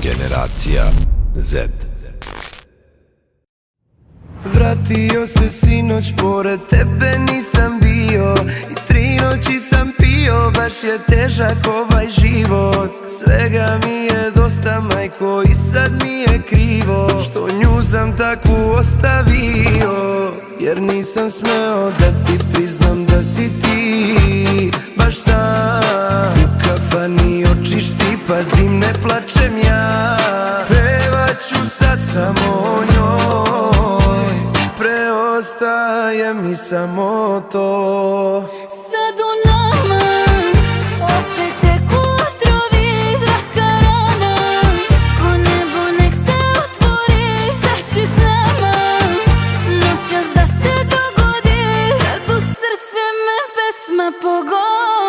Generacija Z. Vratio se sinoć, pored tebe nisam bio i 3 noći sam pio, baš je težak ovaj život. Svega mi je dosta, majko, i sad mi je krivo što nju sam takvu ostavio, jer nisam smeo da ti priznam da si ti baš tam. U kafani očišti pa dim, ne plačem ja, pevat ću sad samo o njoj, preostaje mi samo to. Sad u nama opet teku otrovi, zraka rana, ko nebo nek se otvori. Šta će s nama noćas da se dogodi, kad u srce me pesma pogodi.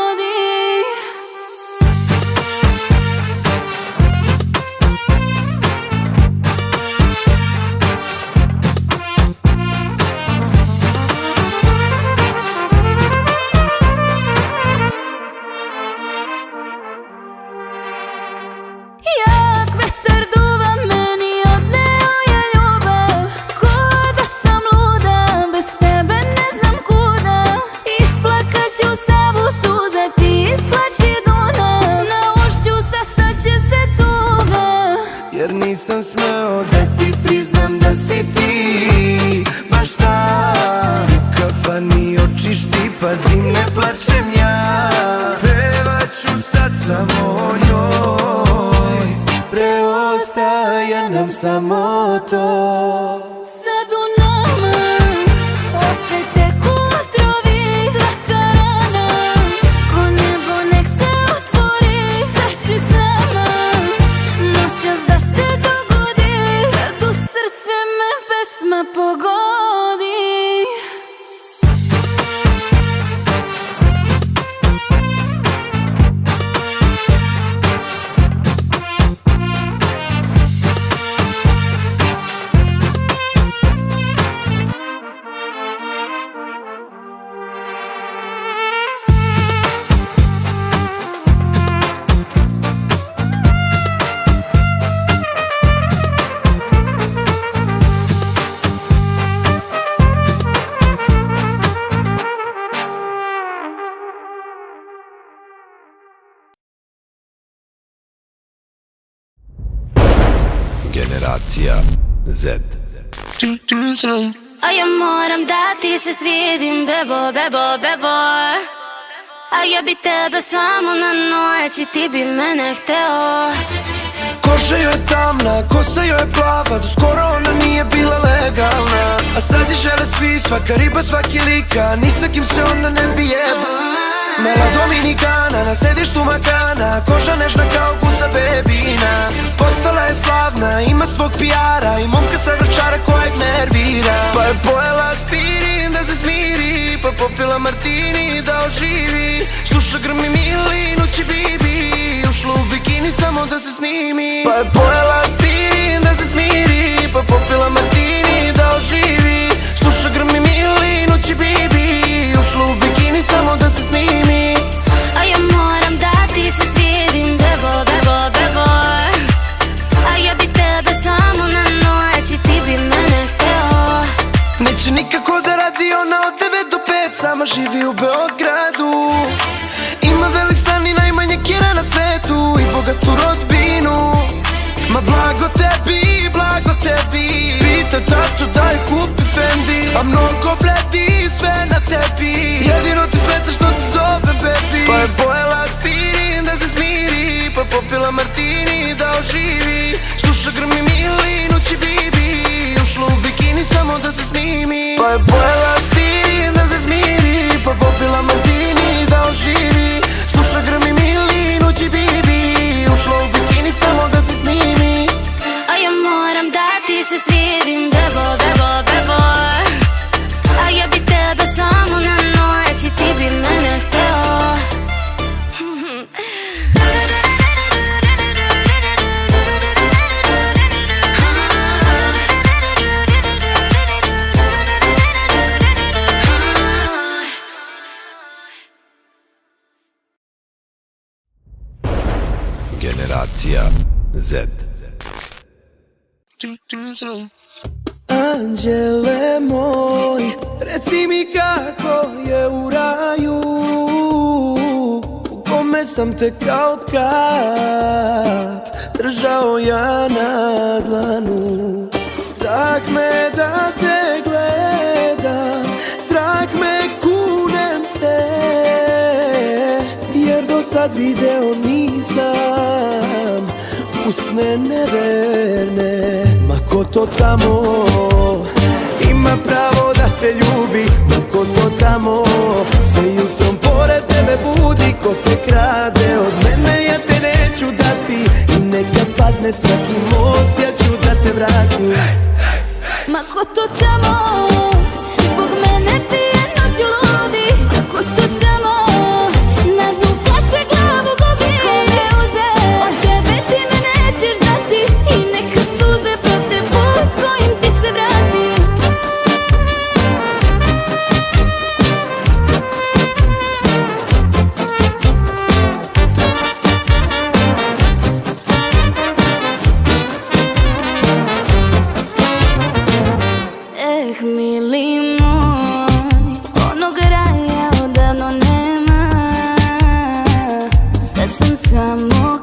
Jak vetar duva, meni odneo je ljubav, ko da sam luda, bez tebe ne znam kuda. Isplakat ću savu suza, ti isplači Dunav, na ušću sastaće se tuga, Jer nisam smeo da ti priznam da si ti baš tam. U kafani očišti pa dim, ne plačem ja, pevat ću sad samo o njoj, preostaje nam samo to. sad u nama opet teku otrovi, zraka rana, ko nebo nek se otvori. Šta će s nama noćas da se dogodi, kad u srce me pesma pogodi. Generacija Z. A ja moram da ti se svidim, bebo, bebo, bebo. A ja bi tebe samo na noć i ti bi mene hteo. Koža joj je tamna, kosa joj je plava, do skoro ona nije bila legalna, a sad je žele svi, svaka riba, svaki lika, ni sa kim se ona ne bi jebla. Mala Dominikana, na sedištu makana, koža nežna kao guza bebina. Postala je slavna, ima svog PR-a i momka sa Vračara kojeg nervira. Pa je pojela aspirin da se smiri, pa popila martini da oživi. Sluša grmi Mili, noći Bibi, ušla u bikini samo da se snimi. Pa je pojela aspirin da se smiri, pa popila martini da oživi. Sluša grmi Mili, noći Bibi, ušla u bikini samo da se snimi. A ja moram da ti se svidim, bebo, bebo, bebo. A ja bi tebe samo na noć i ti bi mene hteo. Neće nikako da radi ona od 9 do 5, sama živi u Beogradu. Ima velik stan i najmanje kjera na svetu i bogatu rodbinu. Ma blago tebi, blago tebi, pita tatu da je kupi Fendi, a mnogo vredi sve na tebi, jedino ti smeta što ti zovem baby. Pa je pojela aspirin da se smiri, pa popila martini da oživi. Sluša grmi Mili, noći Bibi, ušla u bikini samo da se snimi. Pa je pojela aspirin da se smiri, pa popila martini da oživi. Sluša grmi Mili, noći Bibi, ušla u bikini samo da se snimi. A ja moram da ti se svidim, bebo, bebo, bebo. A ja bi tebe samo na noć i ti bi mene hteo. Generacija Z. Anđele moj, reci mi kako je u raju u kome sam te kao kap držao ja na dlanu. Strah me da te gledam, strah me kunem se, jer do sad video nisam usne neverne. Ma ko to tamo ima pravo da te ljubi, ma ko to tamo se jutrom pored tebe budi. Ko te krade od mene ja te neću dati, i neka padne svaki most ja ću da te vratim. Ma ko to tamo zbog mene pije noću ludi, ma ko to tamo na dnu flaše glavu gubi. Ko me uzeo od tebe ti me nećeš dati, i neka suze prate put kojim ti se vrati. Mili moj, onog raja odavno nema, sad sam samo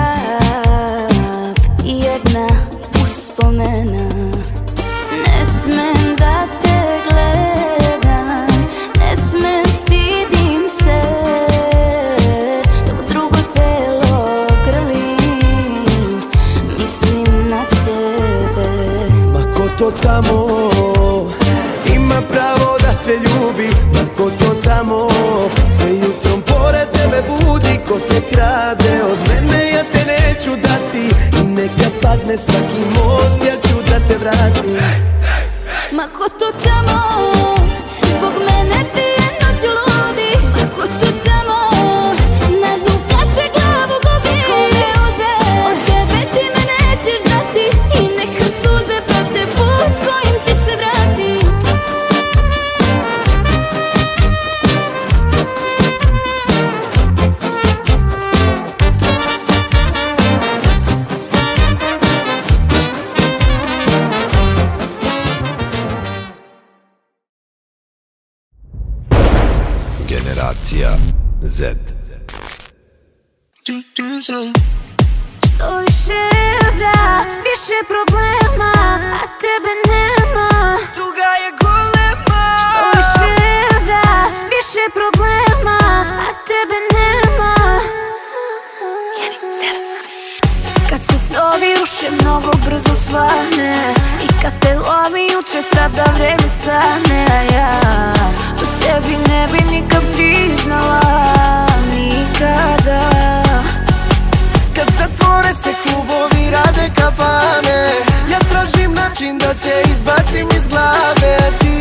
kap i jedna uspomena. Ne smem da te gledam, ne smem, stidim se, dok drugo telo grlim, mislim na tebe. Ma ko to tamo ima pravo da te ljubi, ma ko to tamo se jutrom pored tebe budi. Ko te krade od mene ja te neću dati, i neka padne svaki most ja ću da te vratim. Ma ko to tamo zbog mene pije noću ludi, ma ko to tamo na dnu flaše glavu gubi. Ko me uzeo od tebe ti me nećeš dati, i neka suze prate put kojim ti se vrati. Generacija Z. Što više evra, više problema, a tebe nema. Tuga je golema. Što više evra, više problema, a tebe nema. Kad se snovi ruše, mnogo brzo svane, i kad te lomi juče, tada vreme stane. A ja to sebi ne bi nikad priznala, nikada. Kad zatvore se klubovi, rade kafane, ja tražim način da te izbacim iz glave. Ti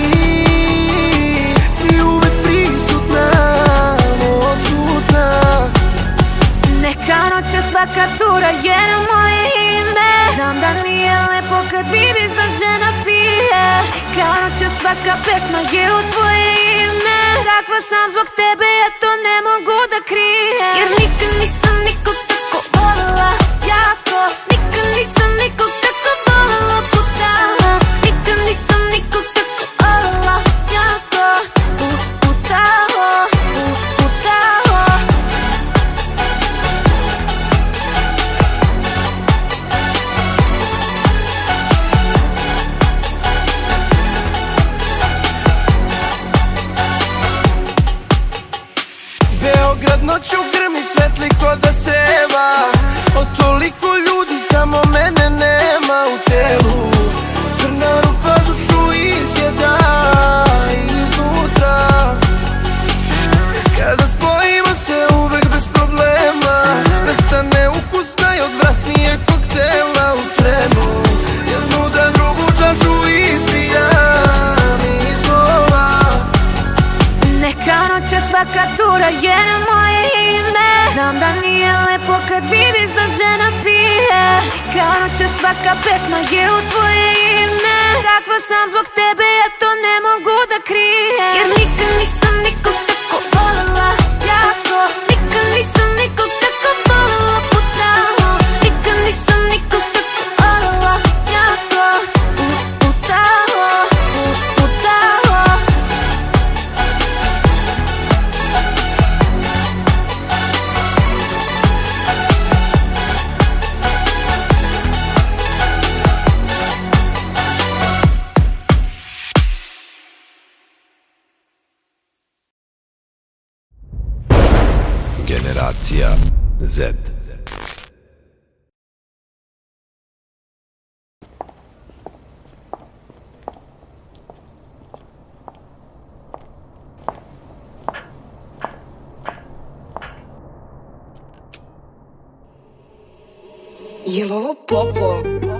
si uvek prisutna, odsutna. Neka noća, svaka tura je na moje ime. Znam da nije lepo kad vidiš da žena pije. Neka noća, svaka pesma je u tvoje ime. Takva sam zbog tebe, ja to ne mogu da krijem. Jer nikad nisam nikog tako voljela jako, nikad nisam nikog tako voljela putala, nikad nisam nikog tako voljela jako, putala, putala. Beograd noću grmi, svetli ko da seva, od toliko ljudi samo mene nema u telu. Crna rupa dušu izjeda iznutra. Kada spojimo se uvek bez problema, nestane ukus najodvratnijeg koktela u trenu. Jednu za drugu čašu ispijam iznova. Neka noća, svaka tura je na moje ime. Znam da nije lepo kad vidiš da žena pije. Neka noća, svaka pesma je u tvoje ime. Takva sam zbog tebe, ja to ne mogu da krijem. Jer nikad nisam nikog tako voljela jako, nikad nisam nikog tako voljela putala, nikad nisam nikog tako voljela jako. Generacija Z. Jel' ovo popo?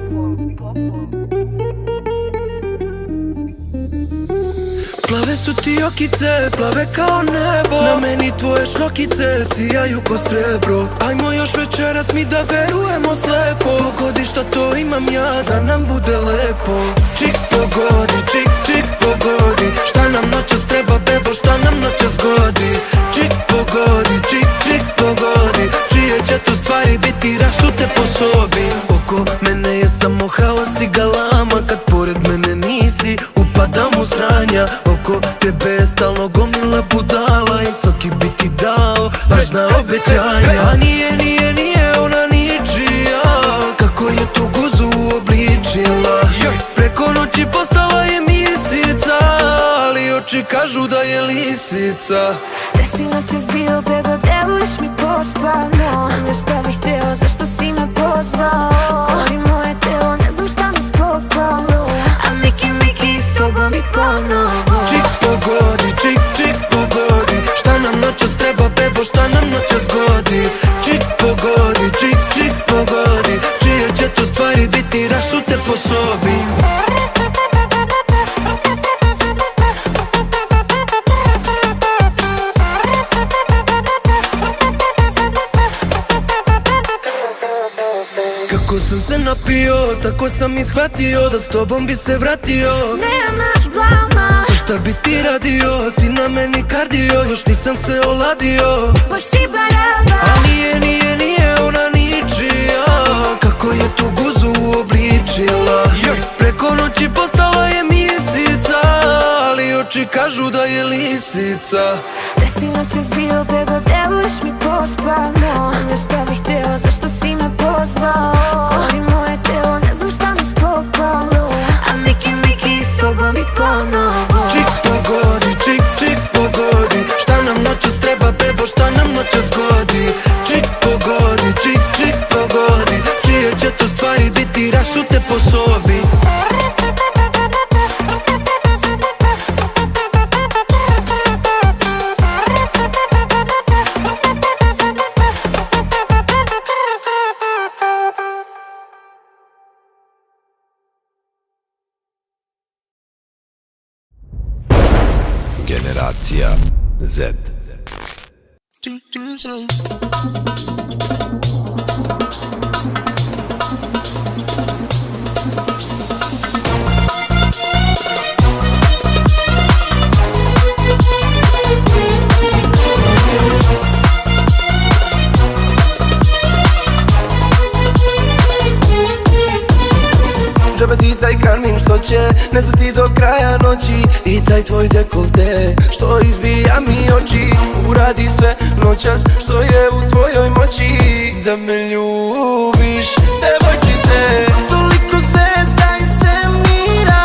Plave su ti okice, plave kao nebo. Na meni tvoje šlokice sijaju ko srebro. Ajmo još večeras mi da verujemo slepo. Pogodi šta to imam ja da nam bude lepo. Čik pogodi, čik, čik pogodi. Šta nam noćas treba bebo, šta nam noćas godi. Čik pogodi, čik, čik pogodi. Čije će to stvari biti rasute po sobi. Oko mene je samo haos i galama. Kad pored mene nisi, upadam u sranja. Oko tebe je stalno gomila budala i svaki bi ti dao lažna obećanja. A nije ona ničija, kako je tu guzu uobličila. Preko noći postala je misica, ali oči kažu da je lisica. Gde si noćas bio, bebo, deluješ mi pospano. Znam ja šta bih hteo, zašto si me pozvao. Gori moje telo, ne znam šta mi spopalo. A Miki, s tobom i ponovo. Čik pogodi, čik, čik pogodi. Šta nam noćas treba bebo, šta nam noćas godi. Čik pogodi, čik, čik pogodi. Čije će to stvari biti rasute po sobi. Kako sam se napio, tako sam ishvatio da s tobom bi se vratio. Nemaš blama, Sve šta bi ti radio, ti na meni kardio. Još nisam se oladio. baš si baraba. A nije ona ničija, kako je tu guzu uobličila. Preko noći postala je misica, ali oči kažu da je lisica. Gde si noćas bio, bebo, deluješ mi pospano. Znam ja šta bih hteo, zašto si me pozvao. Gori moje telo, ne znam šta mi spopalo. A Miki, s tobom i ponovo. Čik pogodi, čik, čik pogodi. Šta nam noćas treba bebo, šta nam noćas godi. Čik pogodi, čik, čik pogodi. Čije će to stvari biti rasute po sobi. Generacija Z. Džaba ti taj karmin što će nestati do kraja noći. I taj tvoj dekolte što izbija mi oči. Uradi sve noćas što je u tvojoj moći. Da me ljubiš, devojčice. Toliko zvezda i svemira,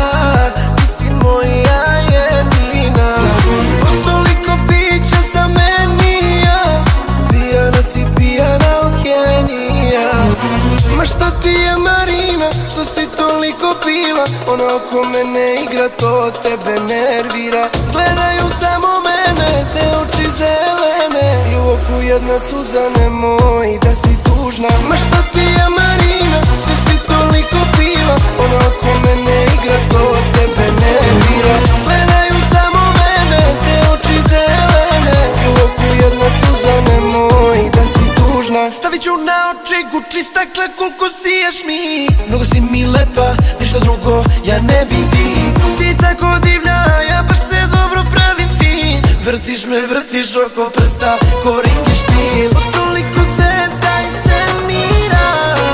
ti si moja jedina. Od toliko pića zamenija, pijana si pijana od genija. Ma šta ti je Marina, što si toliko pila. Ona oko mene igra, to tebe nervira. Gledaju samo mene, te oči zelene. I u oku jedna suza, nemoj da si tužna. Ma šta ti je Marina, što si toliko pila. Ona oko mene igra, to tebe nervira. Gledaju samo mene, te oči zelene. I u oku jedna suza, nemoj da si tužna. Stavit ću na oči Gucci stakle, koliko siješ mi. Mnogo si mi lepa, ništa drugo ja ne vidim. Ti tako divlja, ja baš se dobro pravim fin. Vrtiš me, vrtiš oko prsta, ko Ricky Špil. Od toliko zvezda i svemira,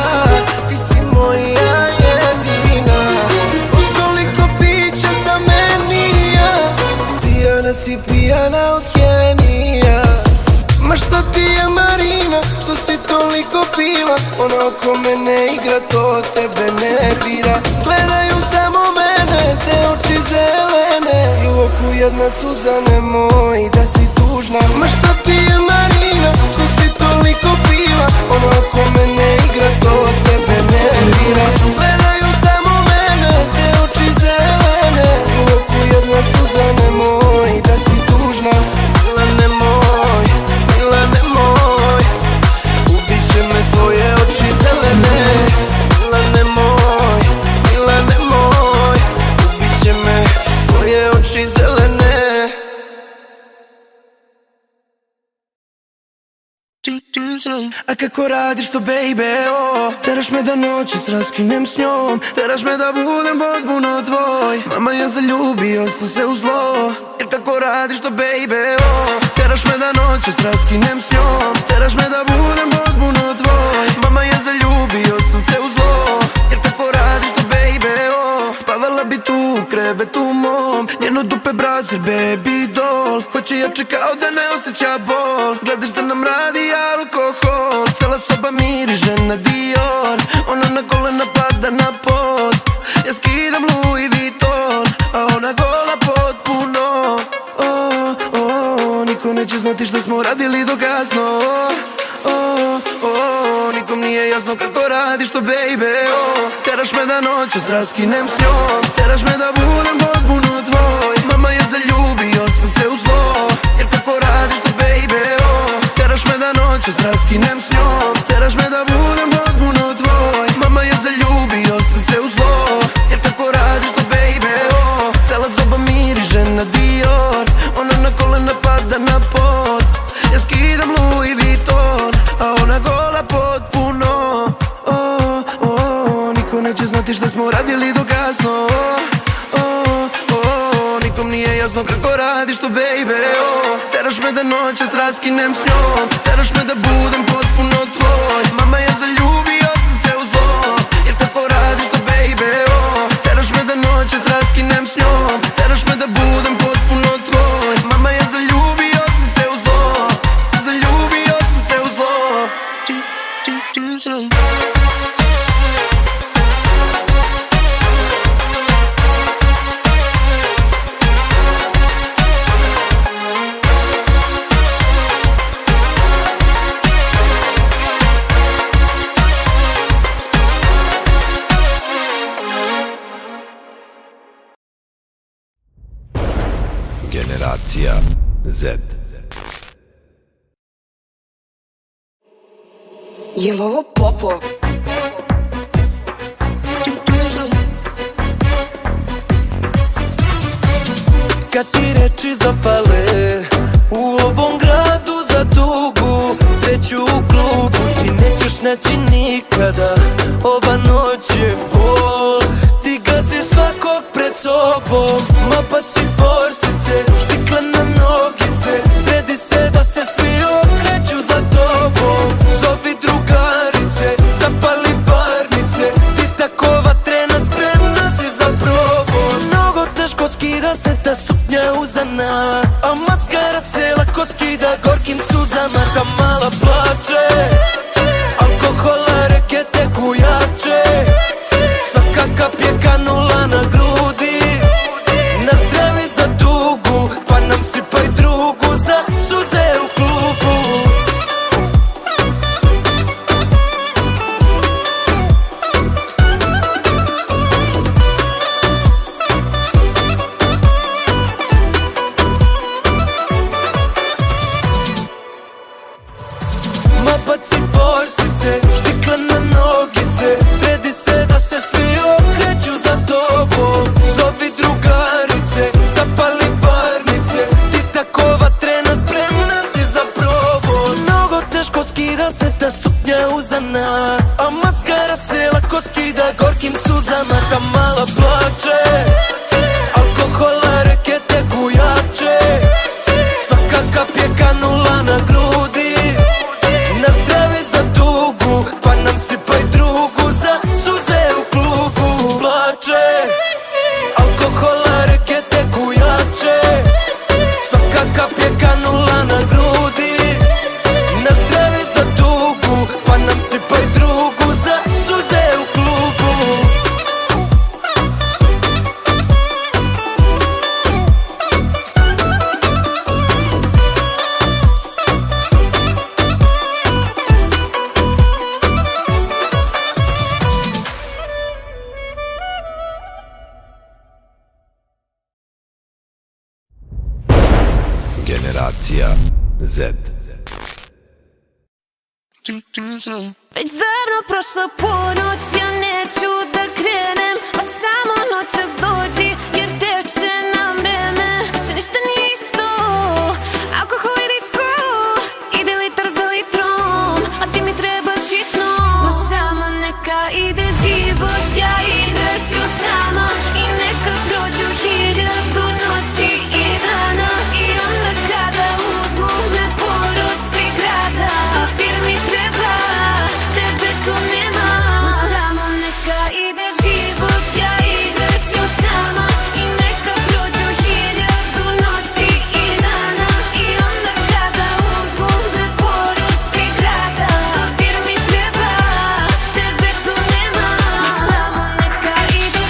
ti si moja jedina. Od toliko pića zamenija, pijana si pijana od genija. Ma šta ti je Marina, što si toliko pila. Ona oko mene igra, to tebe nervira. Gledaju samo mene, te oči zelene. I u oku jedna suza, nemoj da si tužna. Ma šta ti je Marina, što si ko pila. Ona oko mene igra, to tebe nervira. Gledaju samo mene, te oči zelene. U oku jedna suza, nemoj da si tužna. Mila nemoj, mila nemoj, ubit će me tvoje oči zelene. Mila nemoj, mila nemoj, ubit će me tvoje oči zelene. A kako radiš to, baby, oh. Teraš me da noćas raskinem s njom, teraš me da budem potpuno tvoj. Mama, ja zaljubio sam se u zlo. Jer kako radiš to, baby, oh. Teraš me da noćas raskinem s njom, teraš me da budem potpuno tvoj. Mama, ja zaljubio sam se u zlo. Jer kako radiš to, baby, oh. Spavala bi tu u krevetu mom, njeno dupe brazir, baby doll. Hoće jače kao da ne osjeća bol. Gledaš da nam radi alkohol, cela soba miriže na Dior. Ona na kolena pada na pod, ja skidam Louis Vuitton, a ona gola potpuno. Oh, oh, niko neće znati što smo radili do kasno. Oh, oh, nikom nije jasno kako radiš to, baby, oh. Teraš me da noćas raskinem s njom, teraš me da budem potpuno tvoj. Mama, ja zaljubio sam se u zlo. Jer kako radiš to, baby, oh. Teraš me da noćas raskinem s njom, teraš me da budem potpuno tvoj. Mama, ja zaljubio sam se u zlo. Jer kako radiš to, baby, oh. Cela soba miriže na Dior. Ona na kolena pada na pod, ja skidam Louis Vuitton, a ona gola potpuno. Oh, oh, niko neće znati šta smo radili do kasno. Oh, oh, nikom nije jasno kako radiš to, baby, oh. Teraš me da noćas raskinem s njom, teraš me da budem potpuno tvoj. Mama, ja zaljubio sam se u zlo. Jer kako radiš to, baby, oh. Teraš me da noćas raskinem s njom, teraš me da budem potpuno tvoj. Mama, ja zaljubio sam se u zlo, zaljubio sam se u zlo. Generacija Z. Jel ovo popo? Kad ti reči zapale u ovom gradu za tugu, sreću u klubu ti nećeš naći nikada. Ova noć je bol, ti gazi svakog pred sobom. Mapaci borsice, štikle na nogice, sredi se da se svi okreću za tobom. Zovi drugarice, zapali parnice, ti tako vatrena, spremna si za probor. Mnogo teško skida se ta suknja uzana, a maskara se lako skida gorkim suzama. Ta mala plače, alkohola reke teku jače, svaka kap je kanula na grudi. Nazdravi za dugu, pa nam sipaj drugu za suze u klubu. Mapaci borsice, štikle na nogice, sredi se da se svi okreću za tobom. Zovi drugarice, zapali parnice, ti tako vatrena, spremna si za probor. Mnogo teško skida se ta suknja uzana, a maskara se lako skida gorkim suzama. Ta mala plače, alkohola reke teku jače, svaka kap je kanula na grudi. Nazdravi za dugu, pa nam sipaj drugu za suze u klubu. Plače, alkohola reke teku jače, svaka kap je kanula na grudi. Nazdravi za dugu, pa nam sipaj drugu za suze u klubu. Generacija Z. Već davno prošla ponoć, ja neću da krenem, pa samo noćas dođi, jer teče nam vreme. Više ništa nije isto, alkohol i disko, ide litar za litrom, a ti mi trebaš hitno. No samo neka ide život, ja igrat ću sama, i neka prođu 1000 noći i dana. I onda kada uzmu me poruci grada, dodir mi treba, tebe tu nema. No samo neka ide život, ja igrat ću sama, i neka prođu 1000 noći i dana. I onda kada uzmu me poruci grada, dodir mi treba, tebe tu nema. No samo neka ide.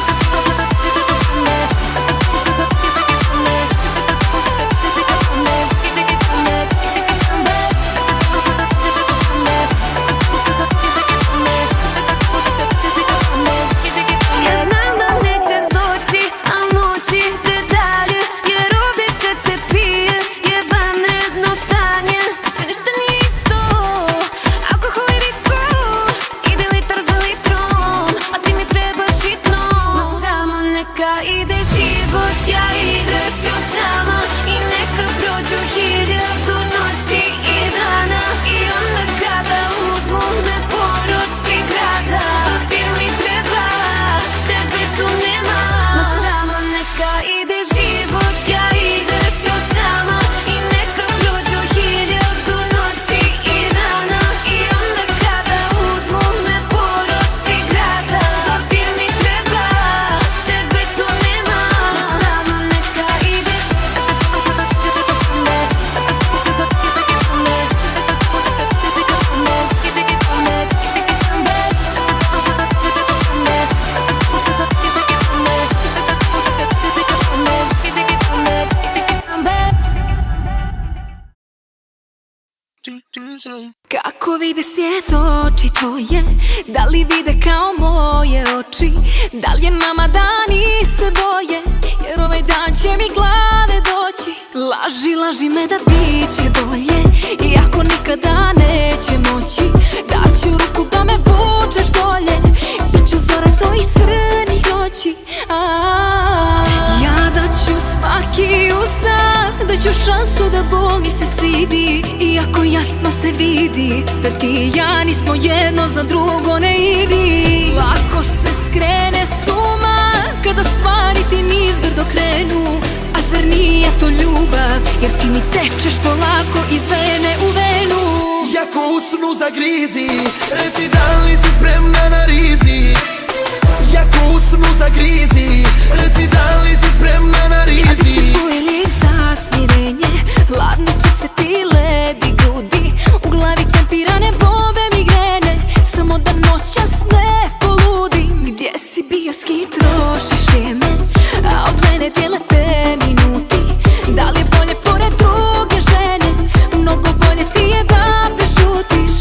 Ja znam da nećeš doći, a noći ide dalje, jer ovdje kad se pije je vanredno stanje. Više ništa nije isto, alkohol i disko, ide litar za litrom, a ti mi trebaš hitno. No samo neka ide život, ja igrat ću sama, i neka prođu 1000 noći i dana. I onda kada uzmu me poruci grada, dodir mi treba, tebe tu nema. No samo neka ide život, ja igrat ću sama, i neka prođu 1000 noći i dana. I onda kada uzmu me poruci grada, dodir mi treba, tebe tu nema. No samo neka ide. Kako vide svijet oči tvoje, da li vide kao moje oči? Da li je nama dani se boje, jer ovaj dan će mi glave doći. Laži, laži me da bit će bolje, iako nikada neće moći. Daću ruku da me vučeš dolje, bit ću zora tvojih crnih noći. Ja daću svaki ustav, daću šansu da bol mi se svidi, iako jasno se vidi da ti i ja nismo jedno za drugo, ne idi. Lako se skrene suma kada stvari ti nizbrdo krenu, a zar nije to ljubav, jer ti mi tečeš polako iz vene u venu. Jako u snu zagrizi, reci da li si spremna na rizik. Jako u snu zagrizi, reci da li si spremna na rizik. Ja ću tvoj lik za smirenje, hladne srce ti ledi grudi, u glavi tempirane bombe migrene, samo da noćas ne poludim. Gdje si bio, s kim trošiš vrijeme, a od mene dijele te minuti? Da li je bolje pored druge žene, mnogo bolje ti je da prešutiš.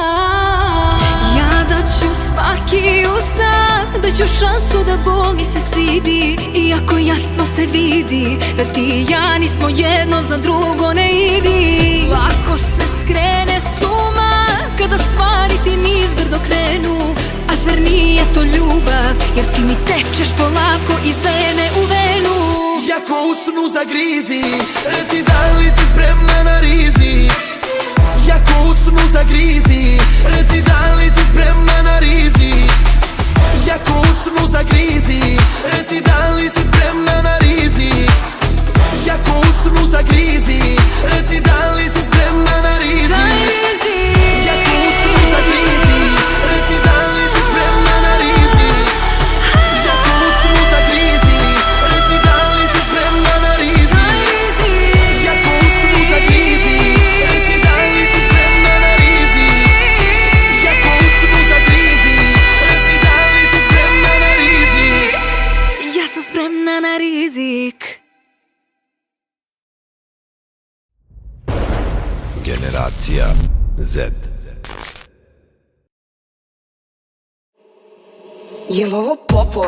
Ja daću svaki ustav, daću šansu da bol mi se svidi, iako jasno se vidi da ti i ja nismo jedno za drugo, ne idi. Lako se skrene suma kada stvari ti nizbrdo krenu, a zar nije to ljubav, jer ti mi tečeš polako iz vene u venu. Jako u snu zagrizi, reci da li si spremna na rizik. Jako u snu zagrizi, reci da li si spremna na rizik. Jako u snu zagrizi, reci da li si spremna na rizik. Jako u snu zagrizi, reci da li si spremna na rizik. Jako u snu zagrizi, reci da li si spremna na rizik. Jako u snu zagrizi, reci da li si spremna na rizik. Jako u snu zagrizi, reci da li si spremna na rizik. Jako u snu zagrizi, reci da li si spremna na rizik. Ja sam spremna na rizik. Generacija Z. Jel ovo popo?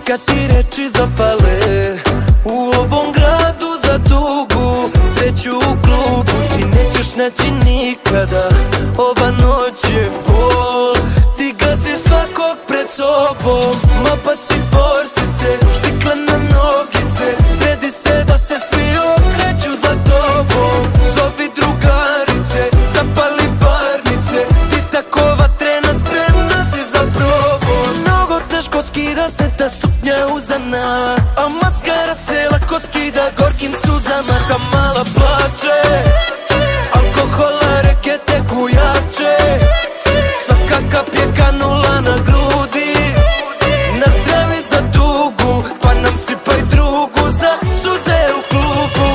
kad ti reči zapale u ovom gradu za tugu, sreću u klubu ti nećeš naći nikada. Ova noć je bol, ti gazi svakog pred sobom. Mapaci borsice, štikle na nogice, sredi se da se svi okreću za tobom. Zovi drugarice, zapali barnice, ti tako vatrena, spremna si za probom. Mnogo teško skida se ta suknja uzana, a maskara se lako skida gorkim suzama. Ta mala plače, alkohola reke teku jače, svaka kap je kanula na grudi. Nazdravi za tugu, pa nam sipaj drugu za suze u klubu.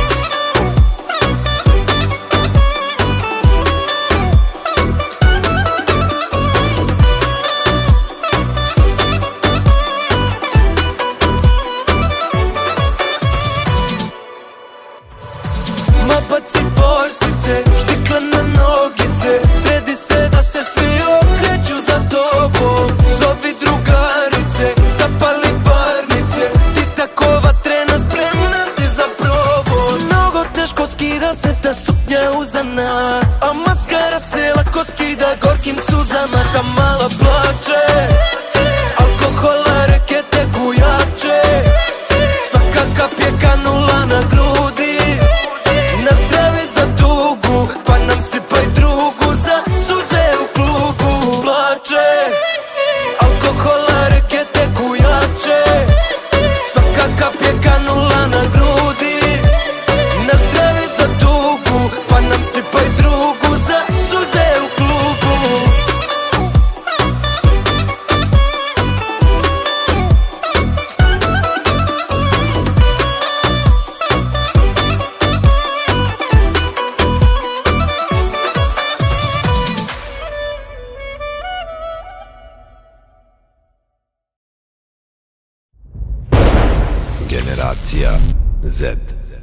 Mapaci borsice, štikle na nogice, sredi se da se svi okreću za tobom. Zovi drugarice, zapali barnice, ti tako vatrena, spremna si za probom. Mnogo teško skida se ta suknja uzana, a maskara se lako skida gorkim suzama. Ta mala plače, alkohola reke teku jače, svaka kap je kanula na grudi. Nazdravi za tugu, pa nam sipaj drugu za suze u klubu. Plače, alkohola reke teku jače, svaka kap je kanula na grudi. Nazdravi za tugu, pa nam sipaj drugu za suze u klubu. Generacija Z.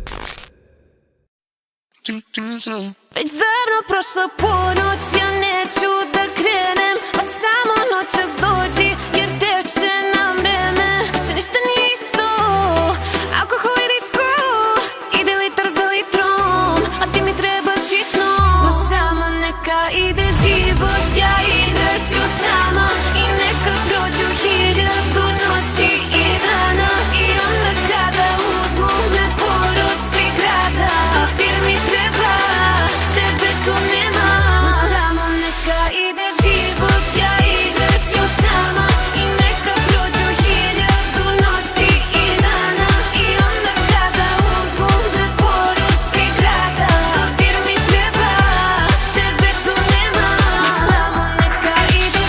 Već davno prošla ponoć, ja neću da krenem, pa samo noćas dođi, jer teče nam vreme. Više ništa nije isto, alkohol i disko, ide litar za litrom, a ti mi trebaš hitno. Ma samo neka ide život, ja igrat ću sama, i neka prođu 1000 noći i dana. I onda kada uzmu me poruci grada, dodir mi treba, tebe tu nema. Ma samo neka ide život, ja igrat ću sama, i neka prođu 1000 noći i dana. I onda kada uzmu me poruci grada, dodir mi treba, tebe tu nema. Ma samo neka ide.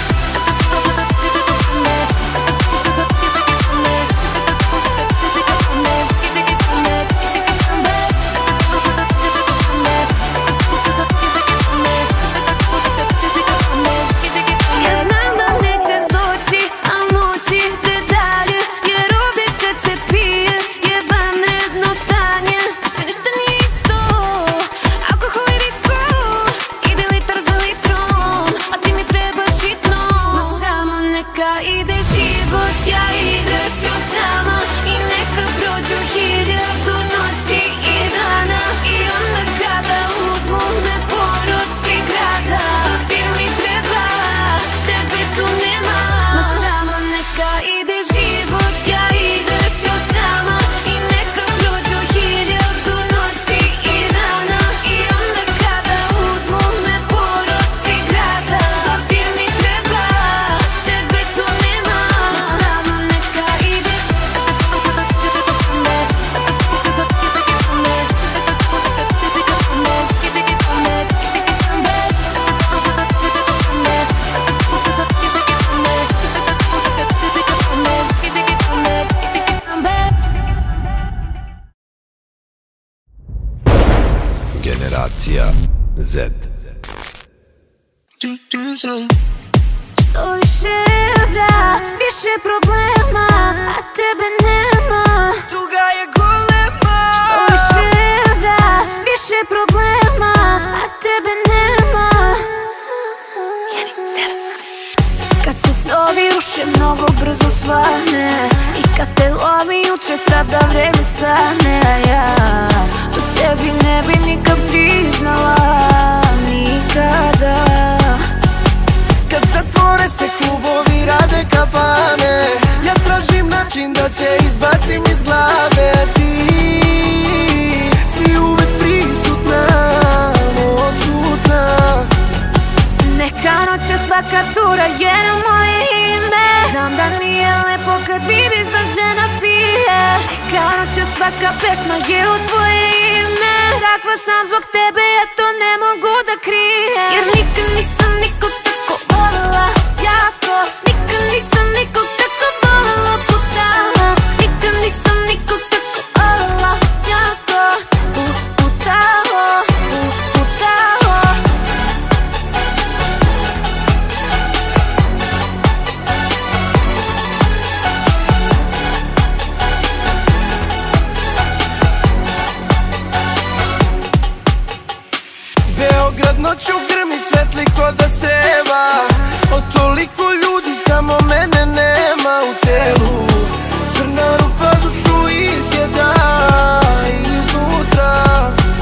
Ja znam da nećeš doći, a noći ide dalje, jer ovdje kad se pije je vanredno stanje. Više ništa nije isto, alkohol i disko, ide litar za litrom, a ti mi trebaš hitno. Ma samo neka ide život, ja igrat ću sama, i neka prođu 1000 noći i dana. I onda kada uzmu me poruci grada, dodir mi treba, tebe tu nema. Ma samo neka ide život, ja igrat ću sama, i neka prođu 1000 noći i dana. I onda kada uzmu me poruci grada, dodir mi treba, tebe tu nema. Ma samo neka ide. Generacija Z. Što više evra, više problema, a tebe nema. Tuga je golema. Što više evra, više problema, a tebe nema. Kad se snovi ruše, mnogo brzo svane, Kad te lomi juče tada vreme stane, a ja to sebi ne bi nikad priznala, nikada. Kad zatvore se klubovi, rade kafane, ja tražim način da te izbacim iz glave. Ti si uvek prisutna, odsutna. Neka noća, svaka tura je na moje ime. Znam da nije lepo kad vidiš da žena pije. Neka noća, svaka pesma je u tvoje ime. Takva sam zbog tebe, ja to ne mogu da krijem. Jer nikad nisam nikog tako voljela jako. Nikad nisam nikog tako voljela putala. Nikad nisam nikog tako voljela jako. Putalo, putalo. Beograd noću grmi, svetli ko da seva. Od toliko ljudi samo mene nema u telu. Crna rupa dušu izjeda iznutra.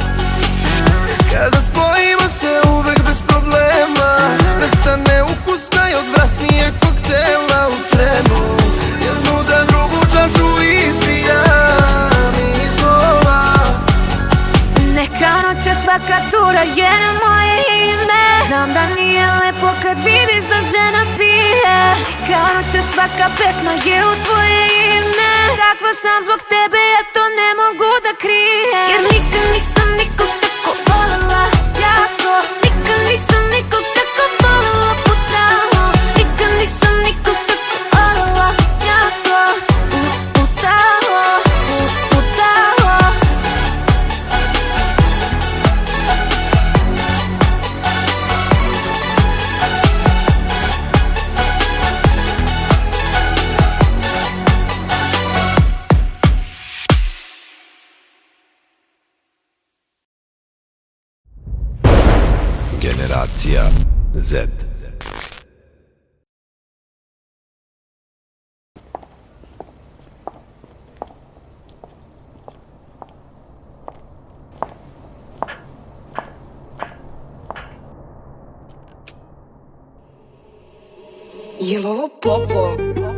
Kada spojimo se uvek bez problema, nestane ukus najodvratnijeg koktela u trenu. Jednu za drugu čašu ispijam iznova. Neka noća, svaka tura je na moje ime. Znam da nije lepo kad vidiš da žena pije. Neka noća, svaka pesma je u tvoje ime. Takva sam zbog tebe, ja to ne mogu da krijem. Jer nikad nisam nikog tako voljela jako. Nikad nisam nikog tako voljela putalo. Nikad nisam nikog tako voljela jako. Putalo, putalo. Generacija Z. Jel ovo popo?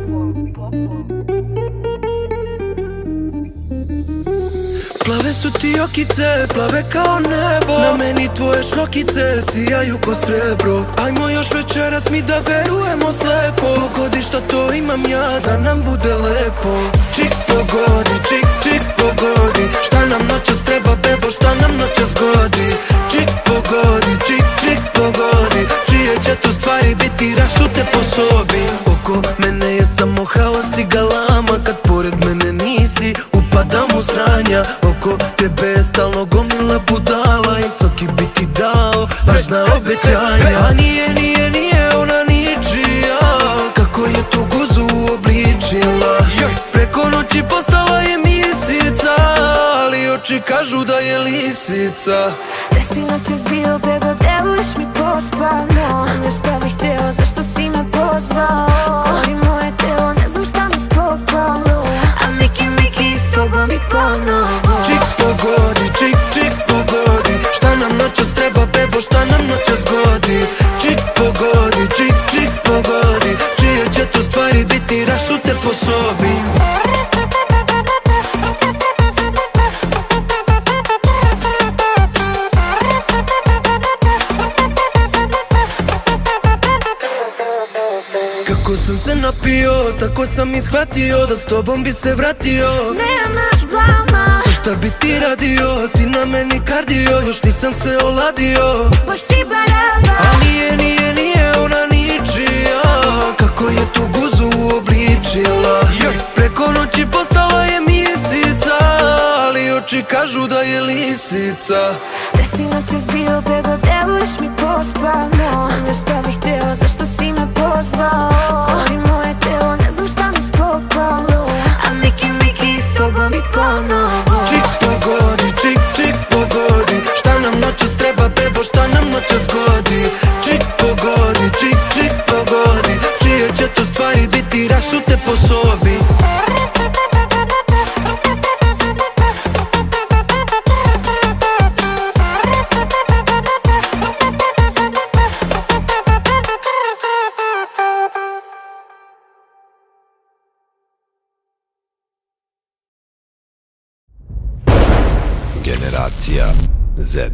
Plave su ti okice, plave kao nebo. Na meni tvoje šlokice sijaju ko srebro. Ajmo još večeras mi da verujemo slepo. Pogodi što to imam ja, da nam bude lepo. Čik pogodi, čik, čik pogodi. Šta nam noćas treba, bebo, šta nam noćas godi. Čik pogodi, čik, čik pogodi. Čije će to stvari biti rasute po sobi. Oko mene je samo haos i galama. Kad pored mene nisi, upadam u sranja. Oko tebe je stalno gomila budala. I svaki bi ti dao lažna obećanja. A nije ona ničija. Kako je tu guzu uobličila. Preko noći postala je misica, ali oči kažu da je lisica. Gde si noćas bio, bebo, deluješ mi pospano. Znam ja šta bih hteo, zašto si me pozvao. Gori moje telo, ne znam šta mi spopalo. A Miki, s tobom i ponovo. Čik pogodi, čik, čik pogodi. Šta nam noćas treba, bebo, šta nam noćas godi. Čik pogodi, čik, čik pogodi. Čije će to stvari biti rasute po sobi. Kako sam se napio, tako sam ishvatio da s tobom bi se vratio. Nemaš blama, Sa šta bi ti radio, ti na meni kardio. Još nisam se oladio. baš si baraba. A nije ona ničija. Kako je tu guzu uobličila. Preko noći postala je misica, ali oči kažu da je lisica. Gde si noćas bio, bebo, deluješ mi pospano. Znam ja šta bih hteo, zašto si me pozvao. Gori moje telo, ne znam šta mi spopalo. A Miki, s tobom i ponovo. Čik pogodi, čik, čik pogodi. Šta nam noćas treba, bebo, šta nam noćas godi. Čik pogodi, čik, čik pogodi. Čije će to stvari biti rasute po sobi. Z.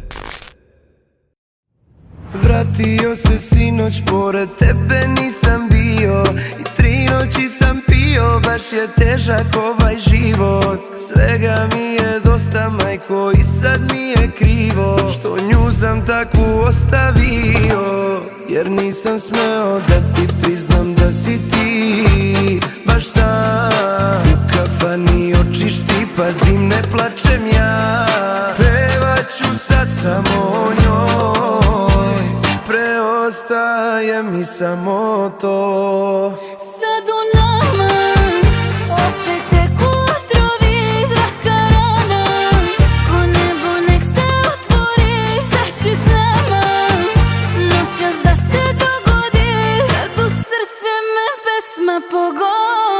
Vratio se sinoć, pored tebe nisam bio i 3 noći sam pio, baš je težak ovaj život. Svega mi je dosta, majko, i sad mi je krivo što nju sam takvu ostavio, jer nisam smeo da ti priznam da si ti baš tam. U kafani očišti pa dim, ne plačem ja, pevat ću sad samo o njoj, preostaje mi samo to. Sad u nama opet teku otrovi, svaka rana ko nebo nek se otvori. Šta će s nama noćas da se dogodi, kad u srce me pesma pogodi.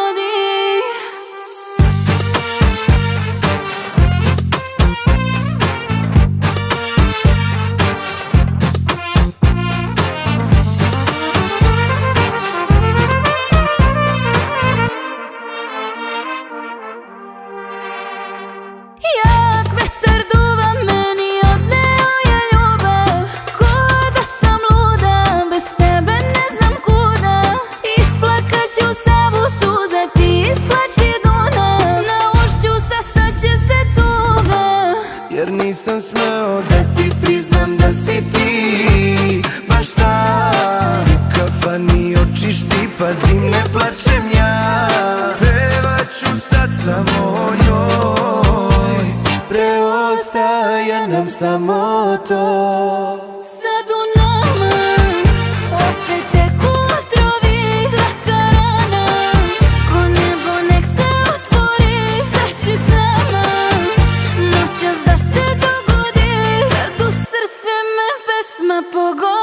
Jak vetar duva, meni odneo je ljubav, ko da sam luda, bez tebe ne znam kuda. Isplakat ću savu suza, ti isplači Dunav, na ušću sastaće se tuga, Jer nisam smeo da ti priznam da si ti baš tam. U kafani očišti pa dim, ne plačem ja, pevat ću sad samo o njoj, preostaje nam samo to. sad u nama opet teku otrovi, svaka rana ko nebo nek se otvori. Šta će s nama noćas da se dogodi, kad u srce me pesma pogodi.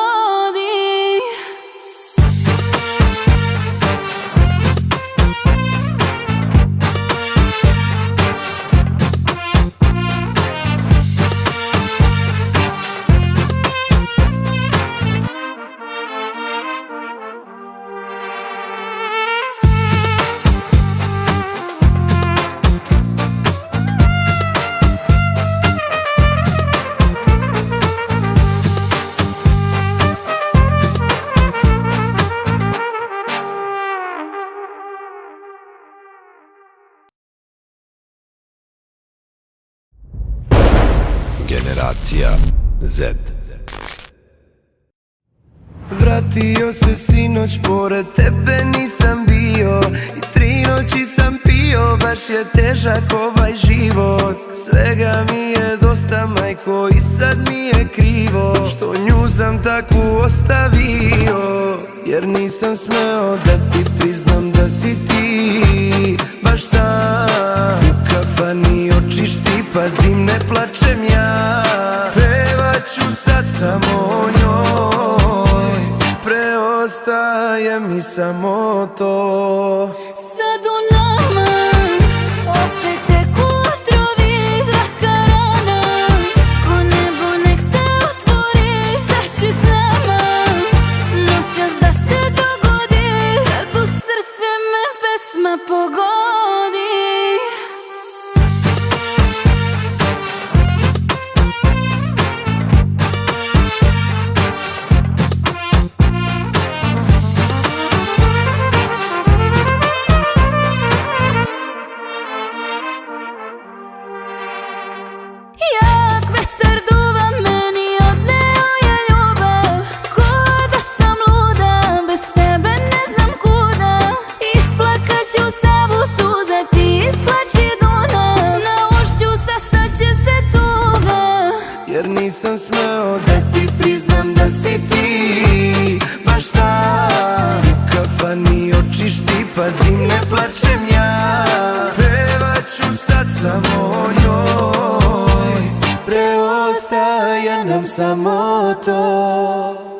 Generacija Z. Vratio se sinoć, pored tebe nisam bio i 3 noći sam pio, baš je težak ovaj život. Svega mi je dosta, majko, i sad mi je krivo što nju sam takvu ostavio, jer nisam smeo da ti priznam da si ti baš tam. U kafani očišti pa dim, ne plačem ja, pevat ću sad samo o njoj, preostaje mi samo to. Sad u nama opet teku otrovi, svaka rana ko nebo nek se otvori. Šta će s nama noćas da se dogodi, kad u srce me pesma pogodi. Jak vetar duva, meni odneo je ljubav, ko da sam luda, bez tebe ne znam kuda. Isplakat ću savu suza, ti isplači Dunav, na ušću sastaće se tuga, Jer nisam smeo da ti priznam da si ti baš tam. U kafani očišti pa dim, ne plačem ja, pevat ću sad samo o njoj, preostaje nam samo to.